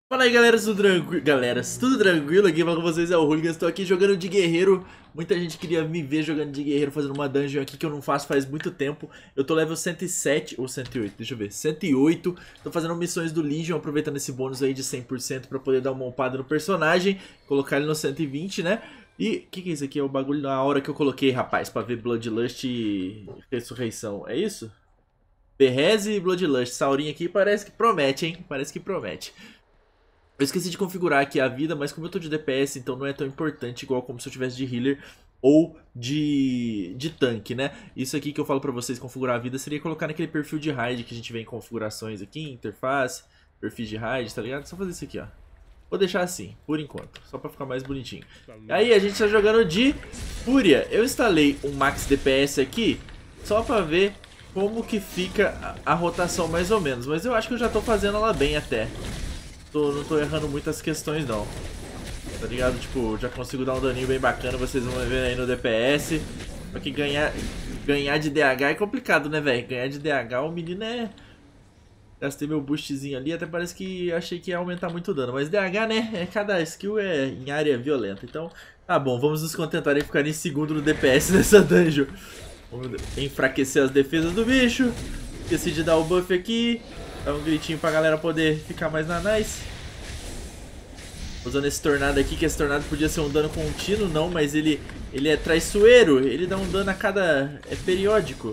Fala aí galera, tudo tranquilo? Tudo tranquilo? Aqui fala com vocês é o Hooligan, estou aqui jogando de guerreiro. Muita gente queria me ver jogando de guerreiro, fazendo uma dungeon aqui que eu não faço faz muito tempo. Eu tô level 107, ou 108, deixa eu ver, 108. Tô fazendo missões do Legion, aproveitando esse bônus aí de 100% pra poder dar uma upada no personagem. Colocar ele no 120, né? E o que é isso aqui? É o bagulho na hora que eu coloquei, rapaz, pra ver Bloodlust e Ressurreição, é isso? Berreze e Bloodlust, Saurinha aqui parece que promete, hein? Parece que promete. Eu esqueci de configurar aqui a vida, mas como eu tô de DPS, então não é tão importante igual como se eu tivesse de healer ou de tanque, né? Isso aqui que eu falo pra vocês configurar a vida seria colocar naquele perfil de raid que a gente vê em configurações aqui, interface, perfil de raid, tá ligado? Só fazer isso aqui, ó. Vou deixar assim, por enquanto, só pra ficar mais bonitinho. Aí a gente tá jogando de Fúria. Eu instalei um max DPS aqui só pra ver como que fica a rotação mais ou menos, mas eu acho que eu já tô fazendo ela bem até. Não tô errando muitas questões não, tá ligado? Tipo, já consigo dar um daninho bem bacana, vocês vão ver aí no DPS. Só que ganhar de DH é complicado, né, velho? Ganhar de DH, o menino é... Gastei meu boostzinho ali, até parece que achei que ia aumentar muito o dano. Mas DH, né, cada skill é em área violenta. Então, tá bom, vamos nos contentar em ficar em segundo no DPS nessa dungeon. Vamos enfraquecer as defesas do bicho. Esqueci de dar o buff aqui. Dá um gritinho pra galera poder ficar mais na nice. Usando esse tornado aqui, que esse tornado podia ser um dano contínuo, não, mas ele é traiçoeiro. Ele dá um dano a cada... é periódico.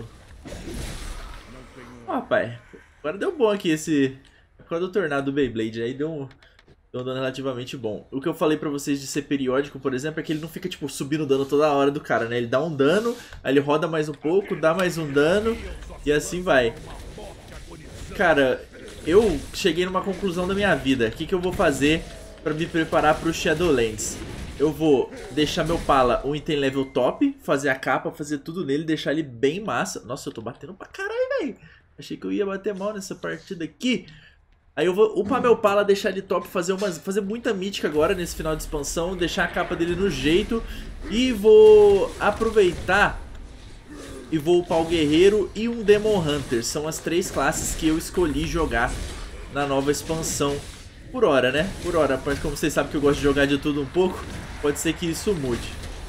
Ó, rapaz, agora deu bom aqui esse... Por causa do tornado do Beyblade, aí deu um dano relativamente bom. O que eu falei pra vocês de ser periódico, por exemplo, é que ele não fica, tipo, subindo o dano toda hora do cara, né? Ele dá um dano, aí ele roda mais um pouco, dá mais um dano, e assim vai. Cara, eu cheguei numa conclusão da minha vida. O que eu vou fazer pra me preparar pro Shadowlands? Eu vou deixar meu Pala um item level top, fazer a capa, fazer tudo nele, deixar ele bem massa. Nossa, eu tô batendo pra caralho, velho. Achei que eu ia bater mal nessa partida aqui. Aí eu vou upar meu Pala, deixar ele top, fazer muita mítica agora nesse final de expansão, deixar a capa dele no jeito. E vou aproveitar... e vou upar o Guerreiro e um Demon Hunter. São as três classes que eu escolhi jogar na nova expansão. Por hora, né? Por hora. Mas como vocês sabem que eu gosto de jogar de tudo um pouco, pode ser que isso mude.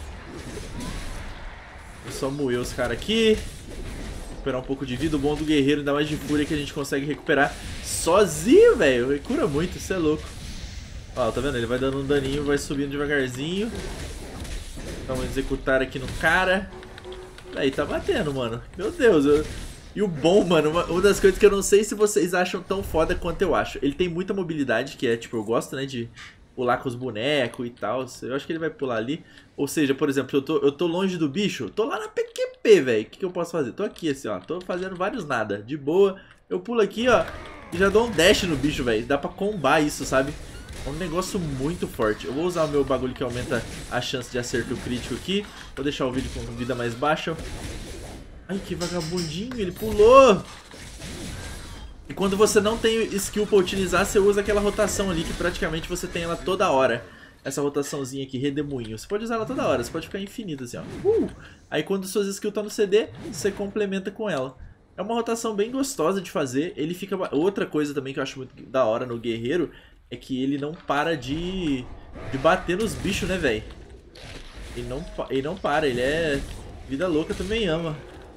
Vou só moer os caras aqui. Recuperar um pouco de vida. O bom do Guerreiro, ainda mais de Fúria, que a gente consegue recuperar sozinho, velho. Ele cura muito, isso é louco. Ó, tá vendo? Ele vai dando um daninho, vai subindo devagarzinho. Vamos executar aqui no cara. Aí tá batendo, mano. Meu Deus. E o bom, mano, uma das coisas que eu não sei se vocês acham tão foda quanto eu acho. Ele tem muita mobilidade, que é, tipo, eu gosto, né, de pular com os bonecos e tal. Eu acho que ele vai pular ali. Ou seja, por exemplo, eu tô longe do bicho, tô lá na PQP, velho. O que eu posso fazer? Tô aqui, assim, ó. Tô fazendo vários nada. De boa. Eu pulo aqui, ó, e já dou um dash no bicho, velho. Dá pra combar isso, sabe? É um negócio muito forte. Eu vou usar o meu bagulho que aumenta a chance de acerto crítico aqui. Vou deixar o vídeo com vida mais baixa. Ai, que vagabundinho, ele pulou! E quando você não tem skill pra utilizar, você usa aquela rotação ali, que praticamente você tem ela toda hora. Essa rotaçãozinha aqui, redemoinho. Você pode usar ela toda hora, você pode ficar infinita assim, ó. Aí quando suas skills estão no CD, você complementa com ela. É uma rotação bem gostosa de fazer. Ele fica... Outra coisa também que eu acho muito da hora no Guerreiro é que ele não para de bater nos bichos, né, velho? Ele não para, ele é... Vida louca também ama.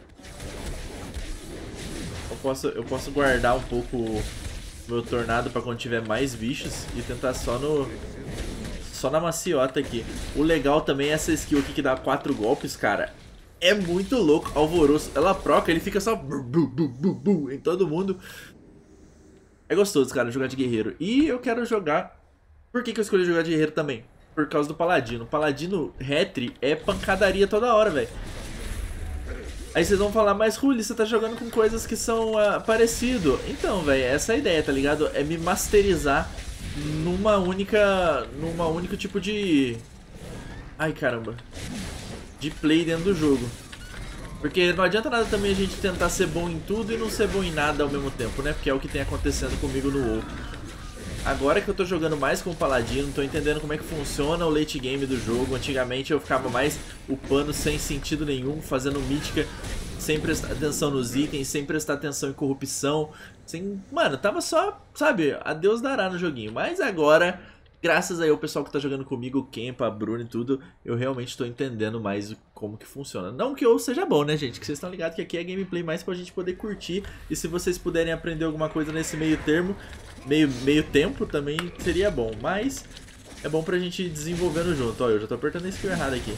Eu posso guardar um pouco o meu tornado pra quando tiver mais bichos e tentar só na maciota aqui. O legal também é essa skill aqui que dá 4 golpes, cara. É muito louco, alvoroço. Ela proca, ele fica só em todo mundo. É gostoso, cara, jogar de guerreiro. E eu quero jogar... Por que eu escolhi jogar de guerreiro também? Por causa do Paladino. Paladino Retri é pancadaria toda hora, velho. Aí vocês vão falar, mas Ruli, você tá jogando com coisas que são parecido. Então, velho, essa é a ideia, tá ligado? É me masterizar numa único tipo de... Ai, caramba. De play dentro do jogo. Porque não adianta nada também a gente tentar ser bom em tudo e não ser bom em nada ao mesmo tempo, né? Porque é o que tem acontecendo comigo no WoW. Agora que eu tô jogando mais com o Paladino, tô entendendo como é que funciona o late game do jogo. Antigamente eu ficava mais upando sem sentido nenhum, fazendo mítica sem prestar atenção nos itens, sem prestar atenção em corrupção, sem... Mano, tava só, sabe, a Deus dará no joguinho. Mas agora, graças aí ao pessoal que tá jogando comigo, o Kempa, a Bruna e tudo, eu realmente tô entendendo mais como que funciona. Não que eu seja bom, né, gente? Que vocês estão ligados que aqui é gameplay mais pra gente poder curtir. E se vocês puderem aprender alguma coisa nesse meio termo, meio tempo também seria bom. Mas é bom pra gente ir desenvolvendo junto. Ó, eu já tô apertando a skill errada aqui.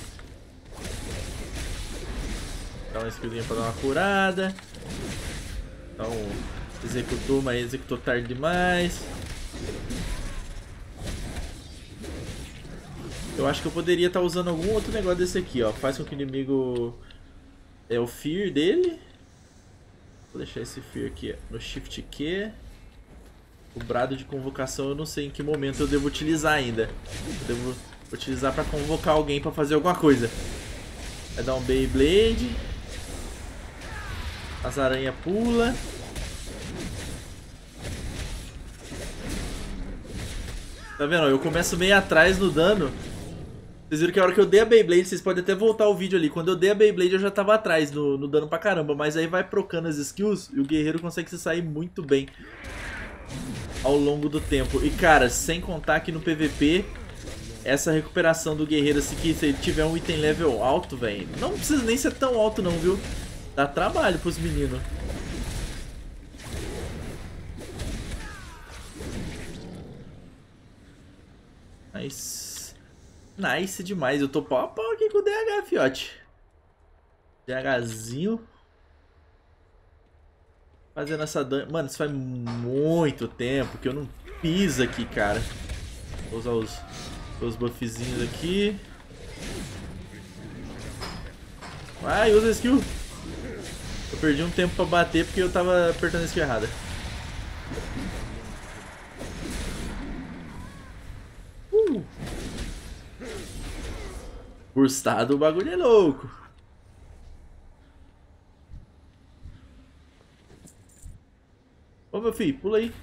Dá uma skillzinha pra dar uma curada. Então, executou, mas executou tarde demais. Eu acho que eu poderia estar usando algum outro negócio desse aqui, ó. Faz com que o inimigo... É o Fear dele. Vou deixar esse Fear aqui no Shift Q. O brado de convocação eu não sei em que momento eu devo utilizar ainda. Eu devo utilizar pra convocar alguém pra fazer alguma coisa. Vai dar um Beyblade. As aranhas pula. Tá vendo? Eu começo meio atrás no dano. Vocês viram que a hora que eu dei a Beyblade, vocês podem até voltar o vídeo ali. Quando eu dei a Beyblade eu já tava atrás no dano pra caramba. Mas aí vai procando as skills e o guerreiro consegue se sair muito bem ao longo do tempo. E cara, sem contar que no PVP, essa recuperação do guerreiro, assim, que se ele tiver um item level alto, velho, não precisa nem ser tão alto não, viu? Dá trabalho pros meninos. Nice. Nice demais. Eu tô pau a pau aqui com o DH, fiote. DHzinho. Fazendo essa dungeon. Mano, isso faz muito tempo que eu não piso aqui, cara. Vou usar os buffzinhos aqui. Vai, usa a skill. Eu perdi um tempo pra bater porque eu tava apertando a skill errada. Burstado, o bagulho é louco. Ô meu filho, pula aí.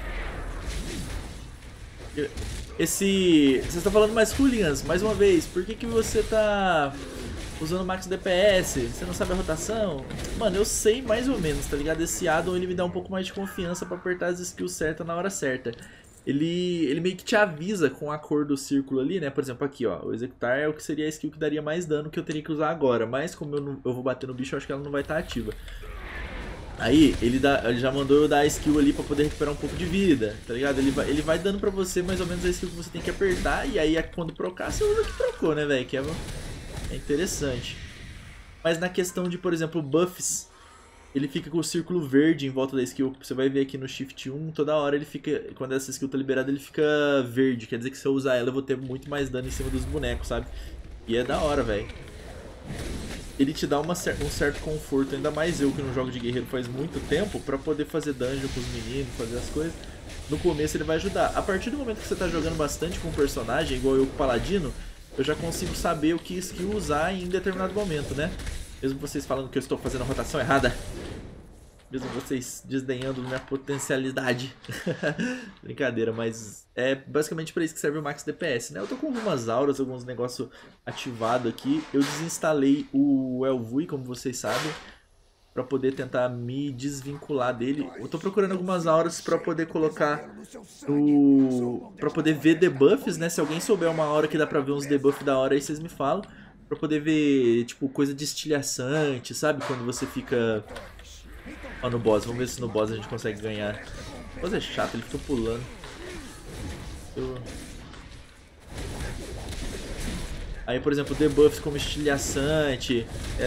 Vocês estão falando mais hooligans, mais uma vez. Por que você tá usando max DPS? Você não sabe a rotação? Mano, eu sei mais ou menos, tá ligado? Esse addon ele me dá um pouco mais de confiança pra apertar as skills certas na hora certa. Ele meio que te avisa com a cor do círculo ali, né? Por exemplo, aqui, ó. O executar é o que seria a skill que daria mais dano que eu teria que usar agora. Mas como eu vou bater no bicho, eu acho que ela não vai estar ativa. Aí, ele já mandou eu dar a skill ali pra poder recuperar um pouco de vida, tá ligado? Ele vai dando pra você mais ou menos a skill que você tem que apertar. E aí, quando procar, você usa o que procou, né, velho? Que é interessante. Mas na questão de, por exemplo, buffs, ele fica com o círculo verde em volta da skill. Você vai ver aqui no Shift 1, toda hora ele fica... Quando essa skill tá liberada, ele fica verde. Quer dizer que se eu usar ela, eu vou ter muito mais dano em cima dos bonecos, sabe? E é da hora, velho. Ele te dá um certo conforto, ainda mais eu que não jogo de guerreiro faz muito tempo, pra poder fazer dungeon com os meninos, fazer as coisas. No começo ele vai ajudar. A partir do momento que você tá jogando bastante com um personagem, igual eu com o Paladino, eu já consigo saber o que skill usar em determinado momento, né? Mesmo vocês falando que eu estou fazendo a rotação errada. Mesmo vocês desdenhando minha potencialidade. Brincadeira, mas é basicamente para isso que serve o Max DPS, né? Eu tô com algumas auras, alguns negócios ativados aqui. Eu desinstalei o Elvui, como vocês sabem, para poder tentar me desvincular dele. Eu tô procurando algumas auras para poder colocar para poder ver debuffs, né? Se alguém souber uma aura que dá pra ver uns debuffs da hora, aí vocês me falam. Pra poder ver, tipo, coisa de estilhaçante, sabe? Quando você fica... Ó, no boss, vamos ver se no boss a gente consegue ganhar. O boss é chato, ele fica pulando. Aí, por exemplo, debuffs como estilhaçante,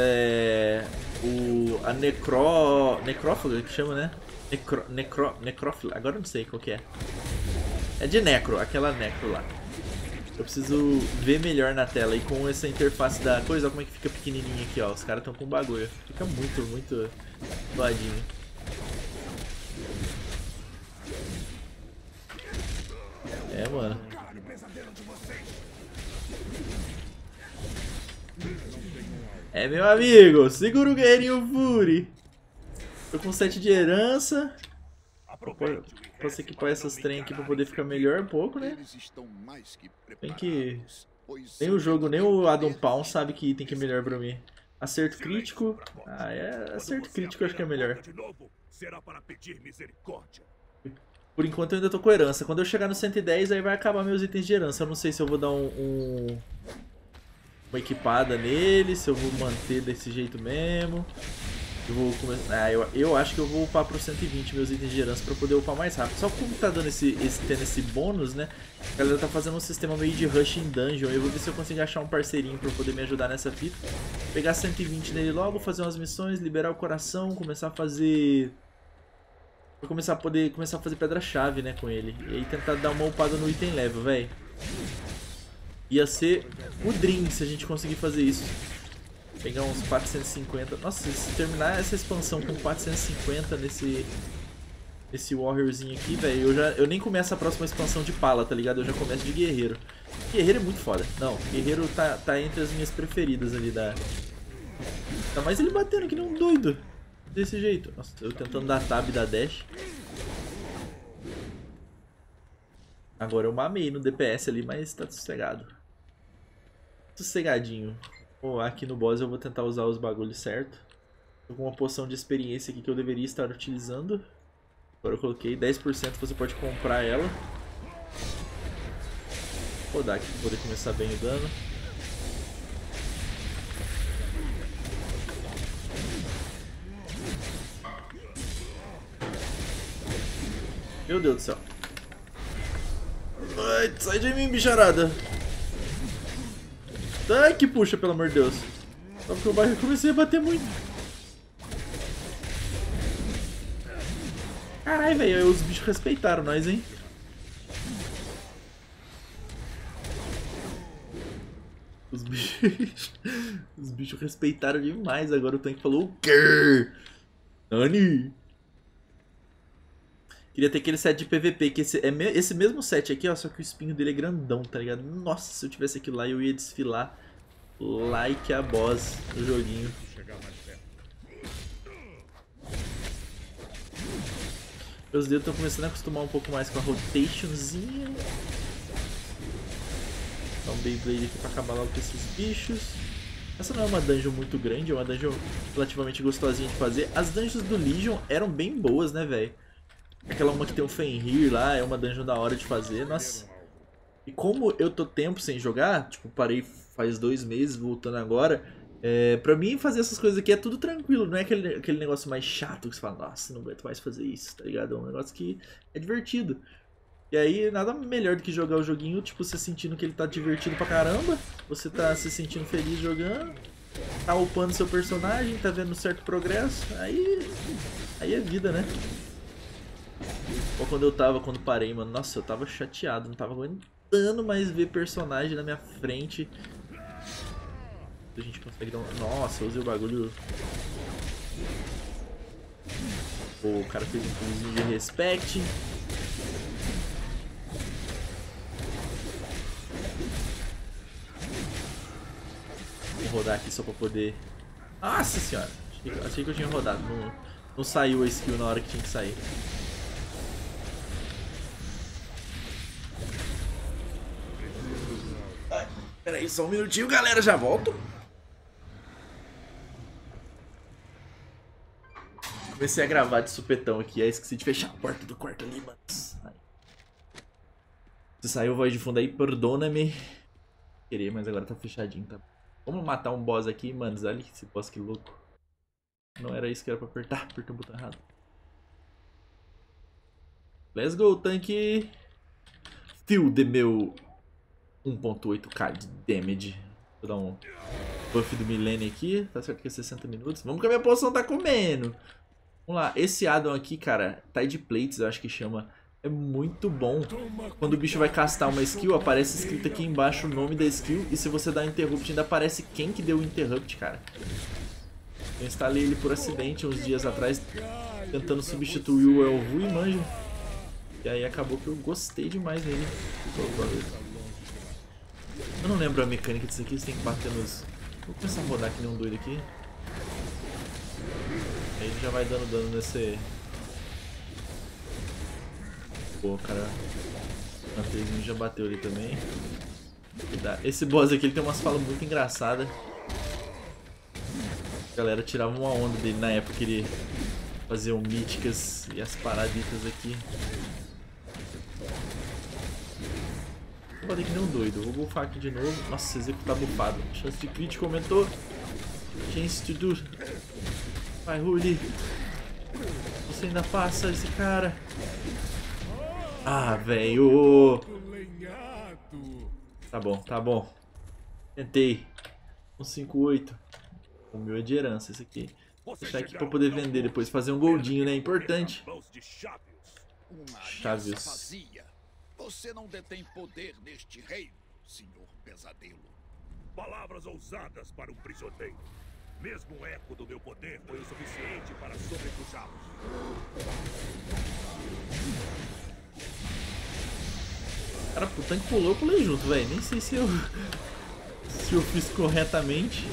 a necrófaga, que chama, né? Necrófila, agora eu não sei qual que é. É de necro, aquela necro lá. Eu preciso ver melhor na tela. E com essa interface da coisa, olha como é que fica pequenininho aqui, ó. Os caras estão com bagulho. Fica muito doadinho. É, mano. É, meu amigo. Segura o guerreirinho Fury. Tô com 7 de herança. Posso equipar essas trem aqui pra poder ficar melhor um pouco, né? Tem que... Nem o jogo, nem o Adam Pawn sabe que item que é melhor pra mim. Acerto crítico. Ah, acerto crítico, acho que é melhor. Por enquanto eu ainda tô com herança. Quando eu chegar no 110, aí vai acabar meus itens de herança. Eu não sei se eu vou dar uma equipada nele, se eu vou manter desse jeito mesmo. Eu vou começar. Eu acho que eu vou upar pro 120 meus itens de herança pra poder upar mais rápido. Só que como tá dando tendo esse bônus, né? A galera tá fazendo um sistema meio de rush em dungeon. Eu vou ver se eu consigo achar um parceirinho pra poder me ajudar nessa fita. Pegar 120 nele logo, fazer umas missões, liberar o coração, começar a fazer. Vou começar a fazer pedra-chave, né, com ele. E aí tentar dar uma upada no item level, velho. Ia ser o dream se a gente conseguir fazer isso. Pegar uns 450. Nossa, se terminar essa expansão com 450 nesse warriorzinho aqui, velho, eu nem começo a próxima expansão de pala, tá ligado? Eu já começo de guerreiro. Guerreiro é muito foda. Não, guerreiro tá entre as minhas preferidas ali da... Tá mais ele batendo que nem um doido. Desse jeito. Nossa, eu tentando dar tab da dash. Agora eu mamei no DPS ali, mas tá sossegado. Sossegadinho. Bom, aqui no boss eu vou tentar usar os bagulhos certo. Tô com uma poção de experiência aqui que eu deveria estar utilizando. Agora eu coloquei 10%, você pode comprar ela. Vou rodar aqui pra poder começar bem o dano. Meu Deus do céu. Ai, sai de mim, bicharada. Ai, que puxa, pelo amor de Deus. Só porque eu comecei a bater muito. Caralho, velho, os bichos respeitaram nós, hein? Os bichos... Os bichos respeitaram demais. Agora o tanque falou o quê? Nani? Queria ter aquele set de PVP, que esse mesmo set aqui, ó, só que o espinho dele é grandão, tá ligado? Nossa, se eu tivesse aquilo lá, eu ia desfilar like a boss no joguinho. Meus dedos estão começando a acostumar um pouco mais com a rotationzinha. Dá um Beyblade aqui pra acabar logo com esses bichos. Essa não é uma dungeon muito grande, é uma dungeon relativamente gostosinha de fazer. As dungeons do Legion eram bem boas, né, velho? Aquela uma que tem o Fenrir lá, é uma dungeon da hora de fazer, nossa. E como eu tô tempo sem jogar, tipo, parei faz 2 meses, voltando agora, pra mim fazer essas coisas aqui é tudo tranquilo, não é aquele negócio mais chato que você fala, nossa, não aguento mais fazer isso, tá ligado? É um negócio que é divertido. E aí, nada melhor do que jogar o joguinho, tipo, você sentindo que ele tá divertido pra caramba, você tá se sentindo feliz jogando, tá upando seu personagem, tá vendo um certo progresso, aí é vida, né? Ou quando parei, mano, nossa, eu tava chateado, não tava aguentando mais ver personagem na minha frente. A gente consegue dar um... Nossa, eu usei o bagulho. Pô, o cara fez um pulozinho de respect. Vou rodar aqui só pra poder... Nossa senhora, achei que eu tinha rodado, não saiu a skill na hora que tinha que sair. Pera aí, só um minutinho, galera, já volto. Comecei a gravar de supetão aqui, aí esqueci de fechar a porta do quarto ali, mano. Se saiu voz de fundo aí, perdona-me. Queria, mas agora tá fechadinho, tá? Vamos matar um boss aqui, mano. Olha esse boss que louco. Não era isso que era pra apertar, apertou o botão errado. Let's go, tanque. Feel de meu 1.8k de damage. Vou dar um buff do milênio aqui. Tá certo que é 60 minutos. Vamos que a minha poção tá comendo. Vamos lá. Esse addon aqui, cara, Tide Plates, eu acho que chama. É muito bom. Quando o bicho vai castar uma skill, aparece escrito aqui embaixo o nome da skill. E se você dá interrupt, ainda aparece quem que deu o interrupt, cara. Eu instalei ele por acidente uns dias atrás, tentando substituir o Elvu e manja. E aí acabou que eu gostei demais dele. Eu não lembro a mecânica disso aqui, você tem que bater nos... Vou começar a rodar que nem um doido aqui. Aí ele já vai dando dano nesse... Pô, cara... O Hunterzinho já bateu ali também. Esse boss aqui ele tem umas falas muito engraçadas. galera tirava uma onda dele na época que ele fazia um míticas e as paraditas aqui. Vou bater que nem um doido. Vou bufar aqui de novo. Nossa, executar bufado. Chance de crítico aumentou. Chance to do. Vai, Ruli. Você ainda passa esse cara. Ah, velho. Tá bom, tá bom. Tentei. 158. O meu é de herança esse aqui. Vou deixar aqui pra poder vender depois. Fazer um goldinho, né? Importante. Chaves. Você não detém poder neste reino, senhor Pesadelo. Palavras ousadas para um prisioneiro. Mesmo o eco do meu poder foi o suficiente para sobrepujá-los. Cara, o tanque pulou, eu pulei junto, velho. Nem sei se eu fiz corretamente.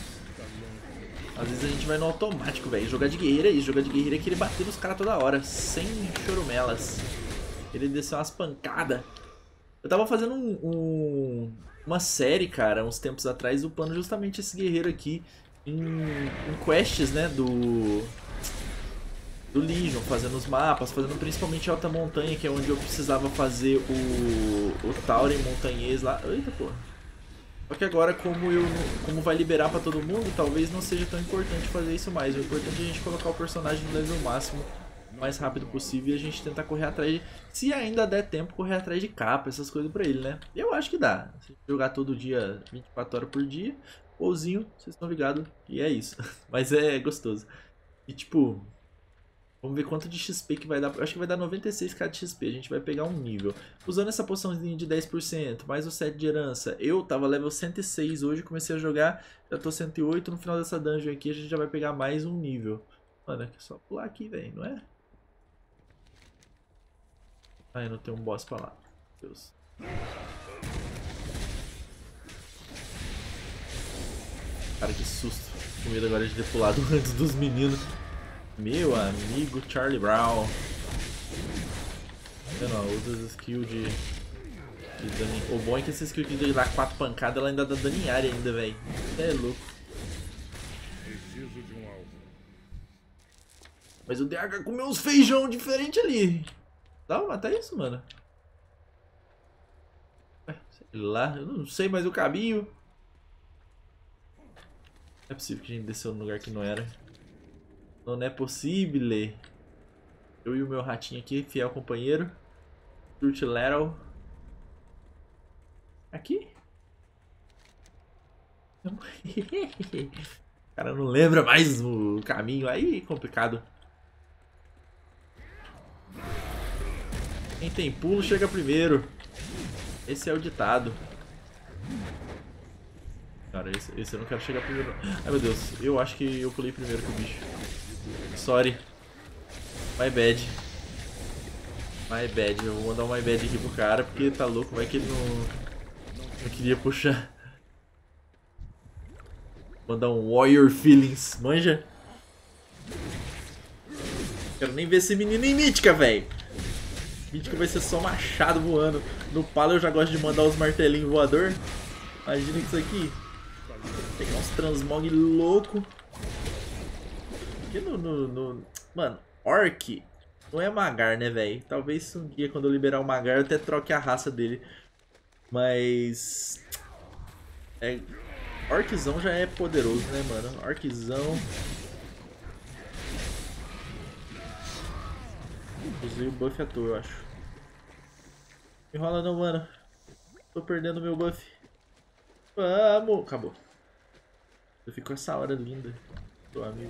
Às vezes a gente vai no automático, velho. Jogar de guerreiro é isso. Jogar de guerreiro é querer bater nos caras toda hora. Sem chorumelas. Ele desceu umas pancadas. Eu tava fazendo uma série, cara, uns tempos atrás, upando justamente esse guerreiro aqui em quests, né, do Legion, fazendo os mapas, fazendo principalmente Alta Montanha, que é onde eu precisava fazer o Tauren montanhês lá. Eita, porra. Só que agora, como vai liberar pra todo mundo, talvez não seja tão importante fazer isso mais. O importante é a gente colocar o personagem no level máximo o mais rápido possível e a gente tentar correr atrás de... Se ainda der tempo, correr atrás de capa, essas coisas pra ele, né? Eu acho que dá. Se jogar todo dia, 24 horas por dia, pouzinho, vocês estão ligados, e é isso. Mas é gostoso. E tipo, vamos ver quanto de XP que vai dar. Eu acho que vai dar 96k de XP, a gente vai pegar um nível. Usando essa poçãozinha de 10%, mais o 7 de herança. Eu tava level 106 hoje, comecei a jogar, já tô 108, no final dessa dungeon aqui a gente já vai pegar mais um nível. Mano, é só pular aqui, velho, não é? Ah, eu não tenho um boss pra lá. Deus. Cara, que susto. Com medo agora de ter pulado antes dos meninos. Meu amigo Charlie Brown. Eu não, usa as skills de dano. O bom é que essa skill de dar 4 pancadas ela ainda dá dano em área ainda, velho. É louco. Preciso de um alvo. Mas o DH comeu uns feijão diferente ali. Dá pra matar isso, mano? Sei lá, eu não sei mais o caminho. Não é possível que a gente desceu num lugar que não era. Não é possível. Eu e o meu ratinho aqui, fiel companheiro. Truth Lateral. Aqui? O cara não lembra mais o caminho. Aí é complicado. Quem tem pulo chega primeiro. Esse é o ditado. Cara, esse eu não quero chegar primeiro. Ai meu Deus, eu acho que eu pulei primeiro que o bicho. Sorry. My bad. My bad. Eu vou mandar um my bad aqui pro cara porque tá louco. Vai que ele não queria puxar. Mandar um Warrior Feelings. Manja? Quero nem ver esse menino em mítica, velho. Mítica vai ser só machado voando. No palo eu já gosto de mandar os martelinhos voador. Imagina isso aqui. Pegar uns transmog louco. Porque Mano, Orc não é Magar, né, velho? Talvez um dia quando eu liberar o Magar eu até troque a raça dele. Mas... Orczão já é poderoso, né, mano? Orczão... Usei o buff à toa, eu acho. Enrola não, mano. Tô perdendo meu buff. Vamos! Acabou. Eu fico com essa hora linda. Tô amigo.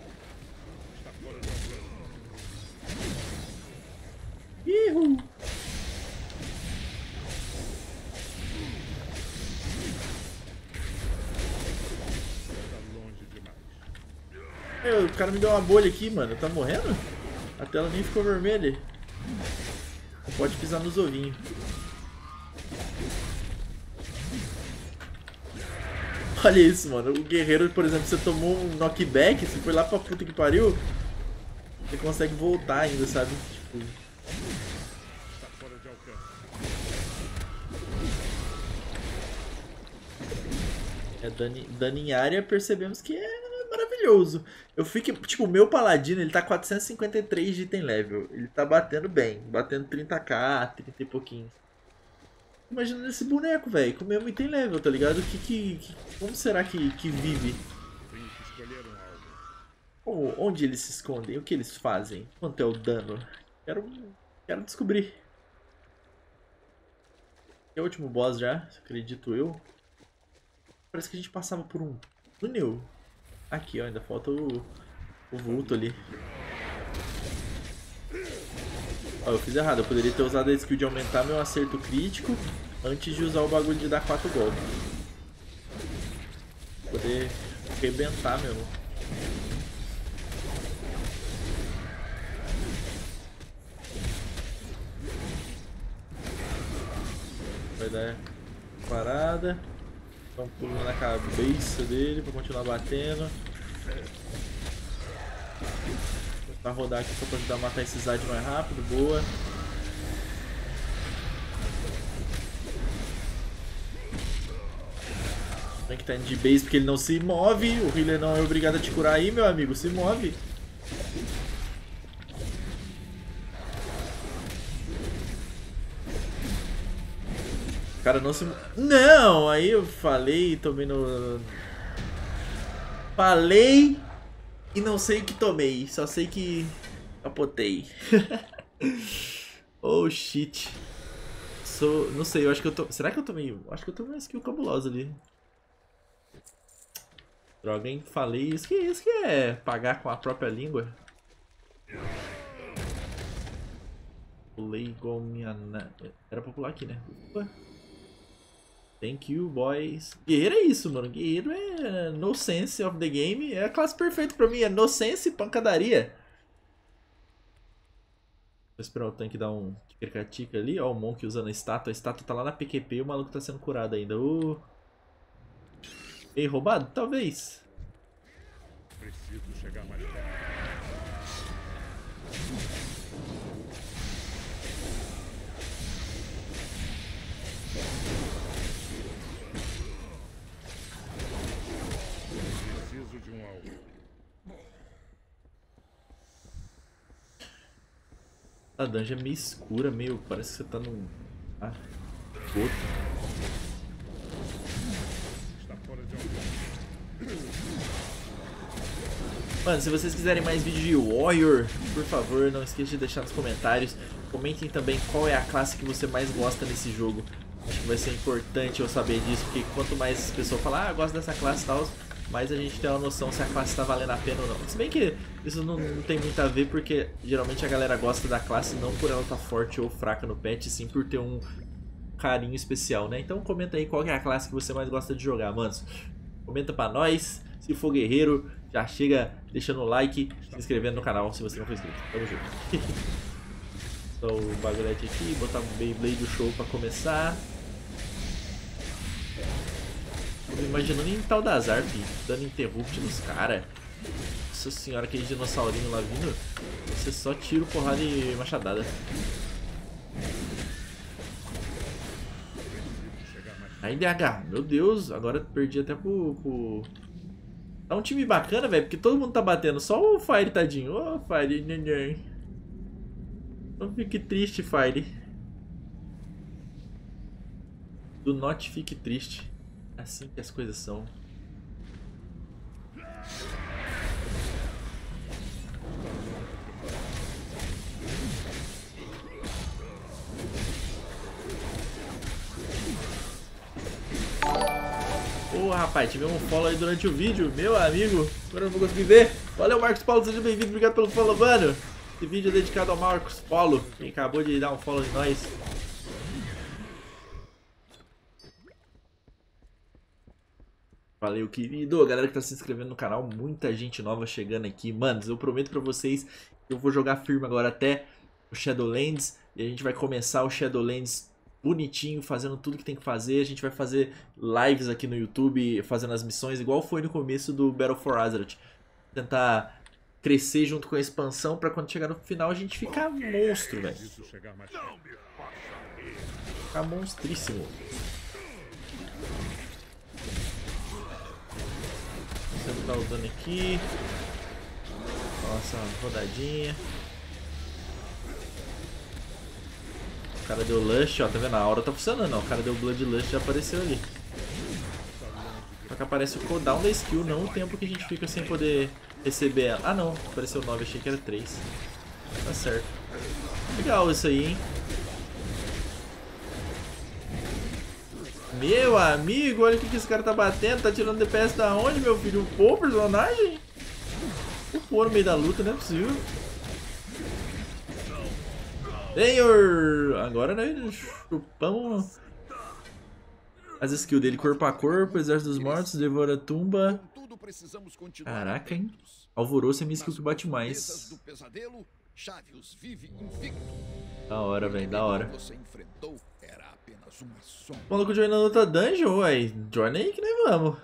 Ihu! O cara me deu uma bolha aqui, mano. Tá morrendo? A tela nem ficou vermelha. Não pode pisar nos ovinhos. Olha isso, mano. O guerreiro, por exemplo, você tomou um knockback, você foi lá pra puta que pariu, você consegue voltar ainda, sabe? Tipo... É dano em área, percebemos que é maravilhoso. maravilhoso. Eu fico, tipo, o meu paladino, ele tá 453 de item level. Ele tá batendo bem, batendo 30k, 30 e pouquinho. Imagina esse boneco, velho, com o mesmo item level, tá ligado? Como será que vive? Tenho que escolher um alvo. Onde eles se escondem? O que eles fazem? Quanto é o dano? Quero descobrir. É o último boss já, acredito eu. Parece que a gente passava por um túnel. Aqui, ó, ainda falta o vulto ali. Ó, eu fiz errado, eu poderia ter usado a skill de aumentar meu acerto crítico antes de usar o bagulho de dar 4 golpes. Poder arrebentar mesmo. Vai dar parada. Dá um pulo na cabeça dele pra continuar batendo. Vou tentar rodar aqui só pra ajudar a matar esse Zad mais rápido. Boa. Tem que estar indo de base porque ele não se move. O healer não é obrigado a te curar aí, meu amigo. Se move. O cara não se... Não! Aí eu falei, tomei no... Falei e não sei o que tomei. Só sei que capotei. Oh, shit. Não sei, eu acho que eu tô... Será que eu tomei... Acho que eu tomei uma skill cabulosa ali. Droga, hein? Falei. Isso que é pagar com a própria língua. Pulei igual minha... Era pra pular aqui, né? Ufa. Thank you, boys. Guerreiro é isso, mano. Guerreiro é no sense of the game. É a classe perfeita pra mim. É no sense e pancadaria. Vou esperar o tanque dar um tica-tica ali. Ó, o Monk usando a estátua. A estátua tá lá na PQP e o maluco tá sendo curado ainda. Ei, roubado? Talvez. Preciso chegar mais perto. Preciso de um alvo. A dungeon é meio escura, meio... Parece que você tá num... Ah, outro. Está fora de alcance. Mano, se vocês quiserem mais vídeos de Warrior, por favor, não esqueça de deixar nos comentários. Comentem também qual é a classe que você mais gosta nesse jogo. Acho que vai ser importante eu saber disso, porque quanto mais as pessoas falam, ah, eu gosto dessa classe e tal, mais a gente tem uma noção se a classe tá valendo a pena ou não. Se bem que isso não tem muito a ver, porque geralmente a galera gosta da classe não por ela estar forte ou fraca no patch, sim por ter um carinho especial, né? Então comenta aí qual é a classe que você mais gosta de jogar, manos. Comenta pra nós, se for guerreiro, já chega deixando o like, se inscrevendo no canal se você não for inscrito. Tamo junto. Então o bagulhete aqui, botar um Beyblade do show pra começar. Tô imaginando em tal das Arp, dando interrupt nos caras. Nossa senhora, aquele dinossaurinho lá vindo. Você só tira porrada e machadada. Aí DH, meu Deus, agora perdi até pro... Tá um time bacana, velho, porque todo mundo tá batendo. Só o Fire, tadinho. Ô, Fire, neném. Não fique triste, Fire. Do not fique triste. Assim que as coisas são. Ô, rapaz, tivemos um follow aí durante o vídeo. Meu amigo, agora eu não vou conseguir ver. Valeu, Marcos Paulo, seja bem-vindo. Obrigado pelo follow, mano. Esse vídeo é dedicado ao Marcos Paulo, quem acabou de dar um follow em nós. Valeu, querido. A galera que tá se inscrevendo no canal, muita gente nova chegando aqui. Manos, eu prometo pra vocês que eu vou jogar firme agora até o Shadowlands. E a gente vai começar o Shadowlands bonitinho, fazendo tudo que tem que fazer. A gente vai fazer lives aqui no YouTube, fazendo as missões, igual foi no começo do Battle for Azeroth. Tentar crescer junto com a expansão pra quando chegar no final a gente ficar monstro, velho. Ficar monstríssimo. Vou tentar o dano aqui. Nossa, uma rodadinha. O cara deu Lush, ó, tá vendo? A aura tá funcionando, ó. O cara deu Blood Lush, já apareceu ali. Só que aparece o cooldown da skill, não o tempo que a gente fica sem poder receber ela. Ah não, apareceu 9, achei que era 3. Tá certo. Legal isso aí, hein? Meu amigo, olha o que esse cara tá batendo. Tá tirando DPS da onde, meu filho? Upou o personagem? Upou no meio da luta, não é possível. Senhor! Agora nós chupamos as skills dele corpo a corpo, exército dos mortos, devora a tumba. Caraca, hein? Alvoroço é minha skill que bate mais. Da hora, velho, da hora. O maluco joinando outra dungeon, uai. Joina aí que nós vamos.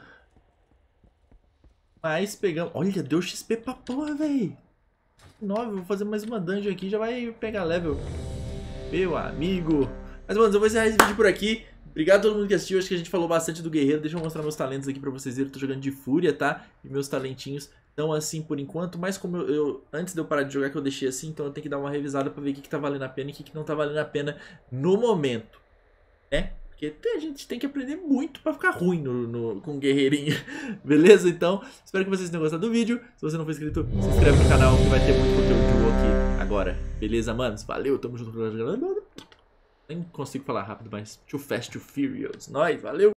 Mas pegamos. Olha, deu XP pra porra, velho. 9, vou fazer mais uma dungeon aqui, já vai pegar level. Meu amigo. Mas, mano, eu vou encerrar esse vídeo por aqui. Obrigado a todo mundo que assistiu, acho que a gente falou bastante do guerreiro. Deixa eu mostrar meus talentos aqui pra vocês verem. Eu tô jogando de fúria, tá? E meus talentinhos estão assim por enquanto. Mas como antes de eu parar de jogar que eu deixei assim, então eu tenho que dar uma revisada pra ver o que tá valendo a pena e o que não tá valendo a pena no momento. Né? Porque a gente tem que aprender muito pra ficar ruim com o guerreirinho. Beleza? Então, espero que vocês tenham gostado do vídeo. Se você não for inscrito, se inscreve no canal que vai ter muito conteúdo de WoW aqui agora. Beleza, manos? Valeu, tamo junto. Nem consigo falar rápido, mas too fast, too furious. Nós, valeu!